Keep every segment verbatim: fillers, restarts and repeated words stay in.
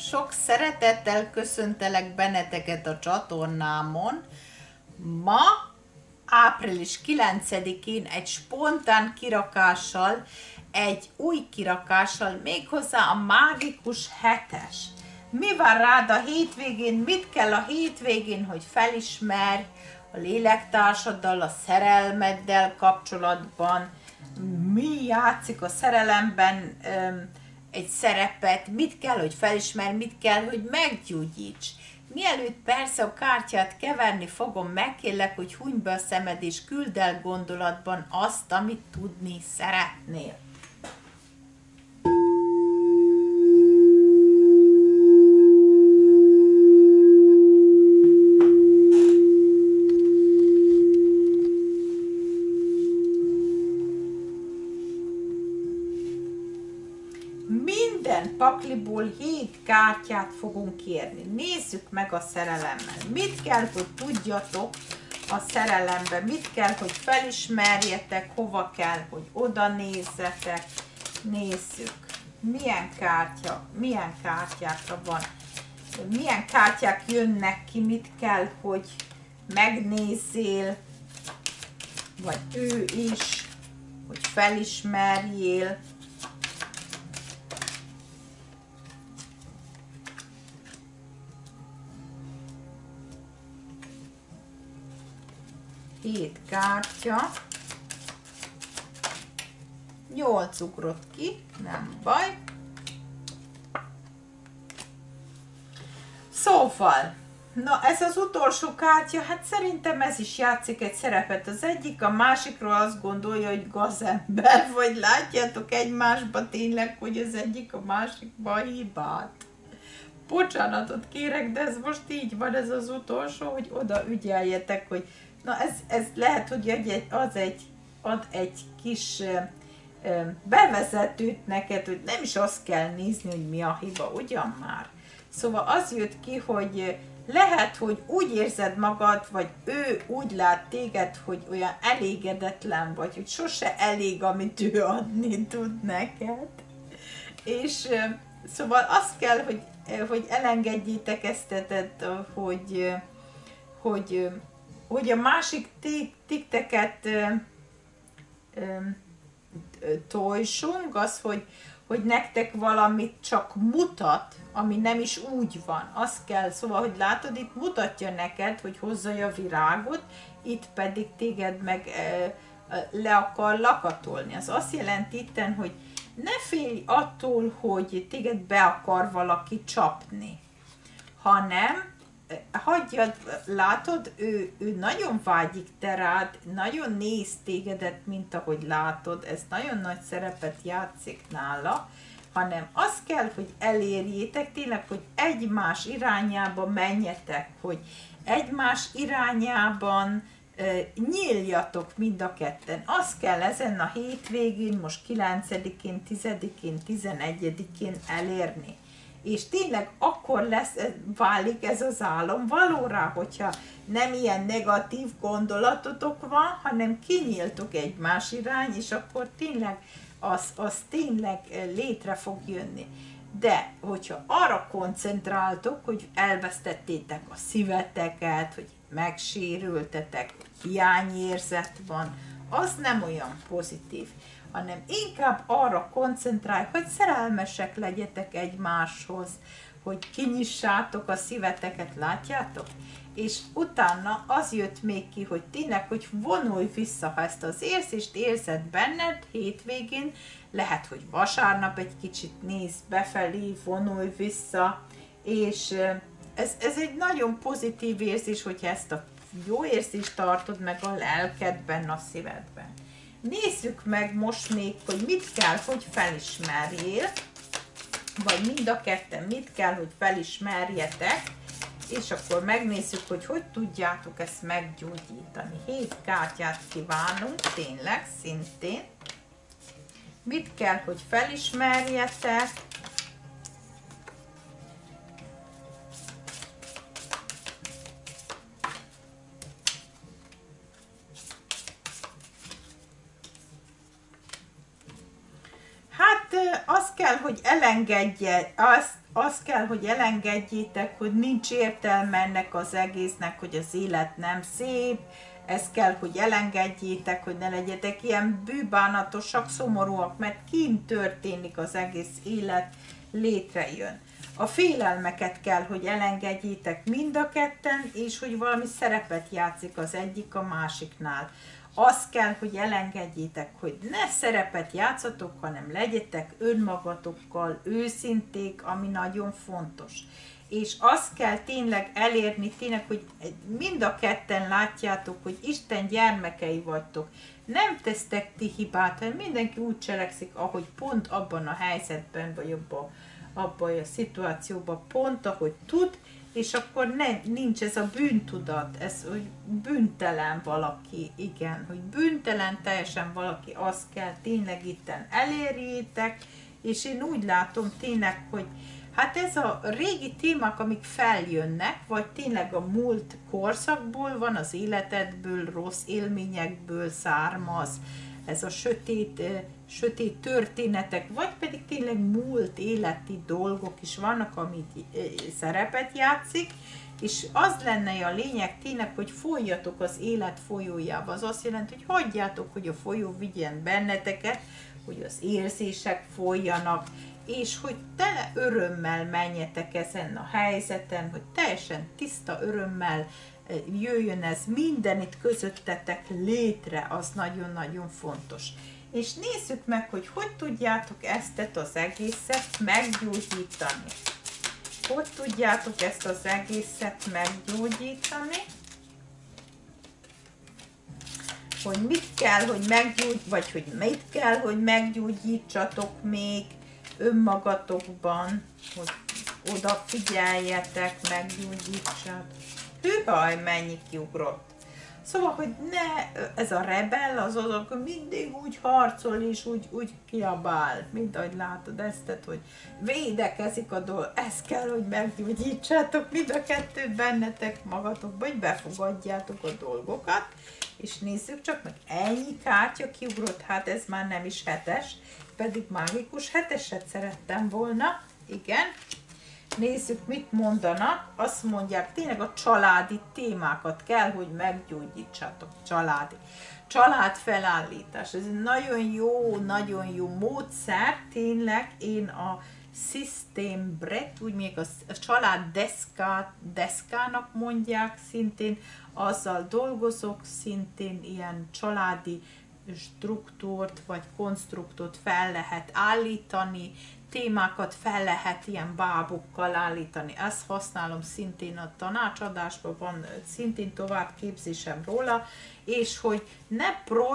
Sok szeretettel köszöntelek benneteket a csatornámon. Ma, április kilencedikén egy spontán kirakással, egy új kirakással, méghozzá a mágikus hetes. Mi van rád a hétvégén, mit kell a hétvégén, hogy felismerj a lélektársaddal, a szerelmeddel kapcsolatban, mi játszik a szerelemben öm, egy szerepet, mit kell, hogy felismerj, mit kell, hogy meggyógyíts. Mielőtt persze a kártyát keverni fogom, megkérlek, hogy hunyd be a szemed és küldd el gondolatban azt, amit tudni szeretnél. Minden pakliból hét kártyát fogunk kérni. Nézzük meg a szerelemmel. Mit kell, hogy tudjatok a szerelemben? Mit kell, hogy felismerjetek? Hova kell, hogy oda nézzetek? Nézzük. Milyen kártya, milyen kártyákra van? Milyen kártyák jönnek ki? Mit kell, hogy megnézzél? Vagy ő is, hogy felismerjél? Hét kártya, nyolc ugrott ki, nem baj. Szóval, na ez az utolsó kártya, hát szerintem ez is játszik egy szerepet. Az egyik a másikról azt gondolja, hogy gazember, vagy látjátok egymásba tényleg, hogy az egyik a másikba hibát. Bocsánatot kérek, de ez most így van, ez az utolsó, hogy oda ügyeljetek, hogy na ez, ez lehet, hogy egy, az egy, ad egy kis ö, bevezetőt neked, hogy nem is azt kell nézni, hogy mi a hiba, ugyan már. Szóval az jött ki, hogy lehet, hogy úgy érzed magad, vagy ő úgy lát téged, hogy olyan elégedetlen vagy, hogy sose elég, amit ő adni tud neked. És ö, szóval azt kell, hogy, hogy elengedjétek ezt, hogy, hogy hogy a másik tikteket ö, ö, tojsunk, az, hogy, hogy nektek valamit csak mutat, ami nem is úgy van. Azt kell, szóval, hogy látod, itt mutatja neked, hogy hozza a virágot, itt pedig téged meg ö, ö, le akar lakatolni. Az azt jelenti itten, hogy ne félj attól, hogy téged be akar valaki csapni, hanem hagyjad, látod, ő, ő nagyon vágyik te rád, nagyon néz tégedet, mint ahogy látod, ez nagyon nagy szerepet játszik nála, hanem az kell, hogy elérjétek tényleg, hogy egymás irányába menjetek, hogy egymás irányában e, nyíljatok mind a ketten. Az kell ezen a hétvégén, most kilencedikén, tizedikén, tizenegyedikén elérni. És tényleg akkor lesz, válik ez az álom valóra, hogyha nem ilyen negatív gondolatotok van, hanem kinyíltok egymás irány, és akkor tényleg az, az tényleg létre fog jönni. De hogyha arra koncentráltok, hogy elvesztettétek a szíveteket, hogy megsérültetek, hiányérzet van, az nem olyan pozitív, hanem inkább arra koncentrálj, hogy szerelmesek legyetek egymáshoz, hogy kinyissátok a szíveteket, látjátok? És utána az jött még ki, hogy tényleg, hogy vonulj vissza, ha ezt az érzést érzed benned hétvégén, lehet, hogy vasárnap egy kicsit nézz befelé, vonulj vissza, és ez, ez egy nagyon pozitív érzés, hogyha ezt a jó érzést tartod meg a lelkedben, a szívedben. Nézzük meg most még, hogy mit kell, hogy felismerjél, vagy mind a ketten mit kell, hogy felismerjetek, és akkor megnézzük, hogy hogy tudjátok ezt meggyógyítani. Hét kártyát kívánunk, tényleg, szintén. Mit kell, hogy felismerjetek, az kell, hogy elengedje azt, azt kell, hogy elengedjétek, hogy nincs értelme ennek az egésznek, hogy az élet nem szép, ezt kell, hogy elengedjétek, hogy ne legyetek ilyen bűbánatosak, szomorúak, mert kint történik az egész élet, létrejön. A félelmeket kell, hogy elengedjétek mind a ketten, és hogy valami szerepet játszik az egyik a másiknál. Azt kell, hogy elengedjétek, hogy ne szerepet játszatok, hanem legyetek önmagatokkal őszinték, ami nagyon fontos. És azt kell tényleg elérni, tényleg, hogy mind a ketten látjátok, hogy Isten gyermekei vagytok. Nem tesztek ti hibát, hanem mindenki úgy cselekszik, ahogy pont abban a helyzetben, vagy abban, abban a szituációban pont, ahogy tud, és akkor ne, nincs ez a bűntudat, ez, hogy bűntelen valaki, igen, hogy bűntelen teljesen valaki, azt kell tényleg itten elérjétek, és én úgy látom tényleg, hogy hát ez a régi témák, amik feljönnek, vagy tényleg a múlt korszakból van, az életedből, rossz élményekből származ, ez a sötét, sötét történetek, vagy pedig tényleg múlt életi dolgok is vannak, amit szerepet játszik, és az lenne a lényeg tényleg, hogy folyjatok az élet folyójába. Az azt jelenti, hogy hagyjátok, hogy a folyó vigyen benneteket, hogy az érzések folyjanak, és hogy tele örömmel menjetek ezen a helyzeten, hogy teljesen tiszta örömmel jöjjön ez minden itt közöttetek létre, az nagyon-nagyon fontos. És nézzük meg, hogy hogy tudjátok ezt az egészet meggyógyítani. Hogy tudjátok ezt az egészet meggyógyítani? Hogy mit kell, hogy meggyógy, vagy hogy mit kell, hogy meggyógyítsatok még önmagatokban, hogy odafigyeljetek, meggyógyítsatok. Hűhaj, mennyi kiugrott. Szóval, hogy ne, ez a rebel, az az, akkor mindig úgy harcol és úgy, úgy kiabál, mint ahogy látod ezt, hogy védekezik a dolog. Ezt kell, hogy meggyógyítsátok mind a kettőt bennetek magatokba, hogy befogadjátok a dolgokat, és nézzük csak meg, ennyi kártya kiugrott, hát ez már nem is hetes, pedig mágikus heteset szerettem volna, igen. Nézzük, mit mondanak. Azt mondják, tényleg a családi témákat kell, hogy meggyógyítsatok. Családi. Családfelállítás. Ez egy nagyon jó, nagyon jó módszer. Tényleg én a System Brett, úgy még a család deszkát, deszkának mondják, szintén azzal dolgozok, szintén ilyen családi struktúrt vagy konstruktot fel lehet állítani, témákat fel lehet ilyen bábukkal állítani. Ezt használom szintén a tanácsadásban, van szintén továbbképzésem róla, és hogy ne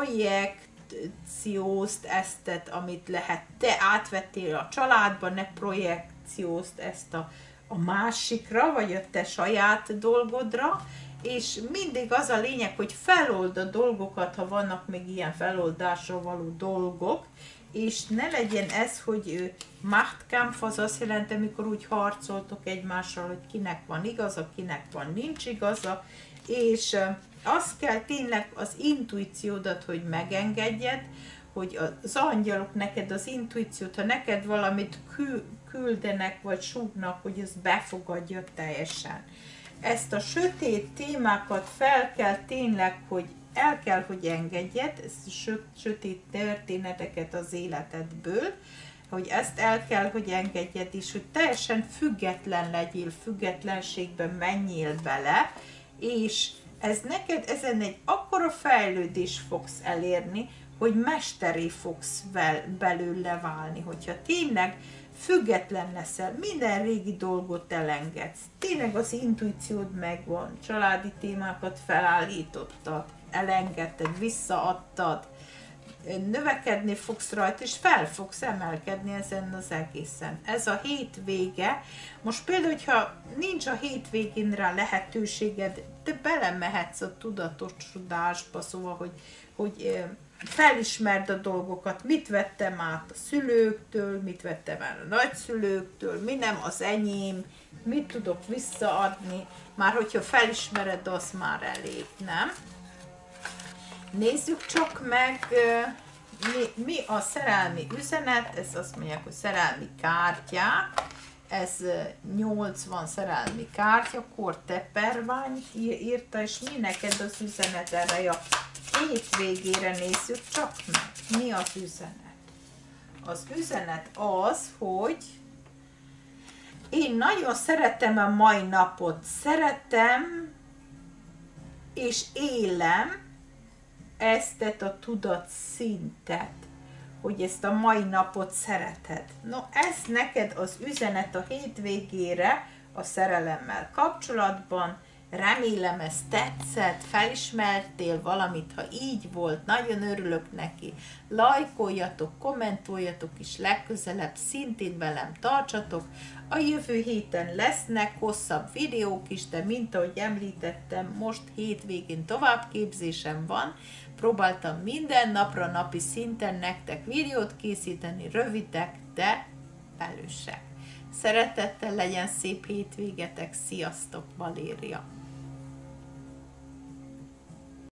projekciózd ezt, amit lehet, te átvettél a családba, ne projekciózd ezt a, a másikra, vagy a te saját dolgodra, és mindig az a lényeg, hogy felold a dolgokat, ha vannak még ilyen feloldásra való dolgok, és ne legyen ez, hogy Machtkampf, az azt jelenti, amikor úgy harcoltok egymással, hogy kinek van igaza, kinek van nincs igaza, és azt kell tényleg az intuíciódat, hogy megengedjed, hogy az angyalok neked az intuíciót, ha neked valamit küldenek, vagy súgnak, hogy ezt befogadja teljesen. Ezt a sötét témákat fel kell tényleg, hogy el kell, hogy engedjed, ezt a sötét történeteket az életedből, hogy ezt el kell, hogy engedjed is, hogy teljesen független legyél, függetlenségben menjél bele, és ez neked ezen egy akkora fejlődés fogsz elérni, hogy mesteré fogsz belőle válni, hogyha tényleg független leszel, minden régi dolgot elengedsz, tényleg az intuíciód megvan, családi témákat felállítottad, elengedted, visszaadtad, növekedni fogsz rajta, és fel fogsz emelkedni ezen az egészen. Ez a hétvége. Most például, hogyha nincs a hétvégén rá lehetőséged, te belemehetsz a tudatosodásba, szóval, hogy, hogy felismerd a dolgokat, mit vettem át a szülőktől, mit vettem el a nagyszülőktől, mi nem az enyém, mit tudok visszaadni, már hogyha felismered, az már elég, nem? Nézzük csak meg, mi, mi a szerelmi üzenet, ez azt mondják, hogy szerelmi kártyák, ez nyolcvan szerelmi kártyakor, teperványt írta, és mi neked az üzenet erre a hétvégére, nézzük csak meg. Mi az üzenet? Az üzenet az, hogy én nagyon szeretem a mai napot, szeretem és élem ezt a tudatszintet, hogy ezt a mai napot szereted. No, ez neked az üzenet a hétvégére a szerelemmel kapcsolatban. Remélem ez tetszett, felismertél valamit, ha így volt, nagyon örülök neki. Lajkoljatok, kommentoljatok, és legközelebb szintén velem tartsatok. A jövő héten lesznek hosszabb videók is, de mint ahogy említettem, most hétvégén továbbképzésem van. Próbáltam minden napra, napi szinten nektek videót készíteni, rövidek, de velősek. Szeretettel legyen szép hétvégetek, sziasztok, Valéria!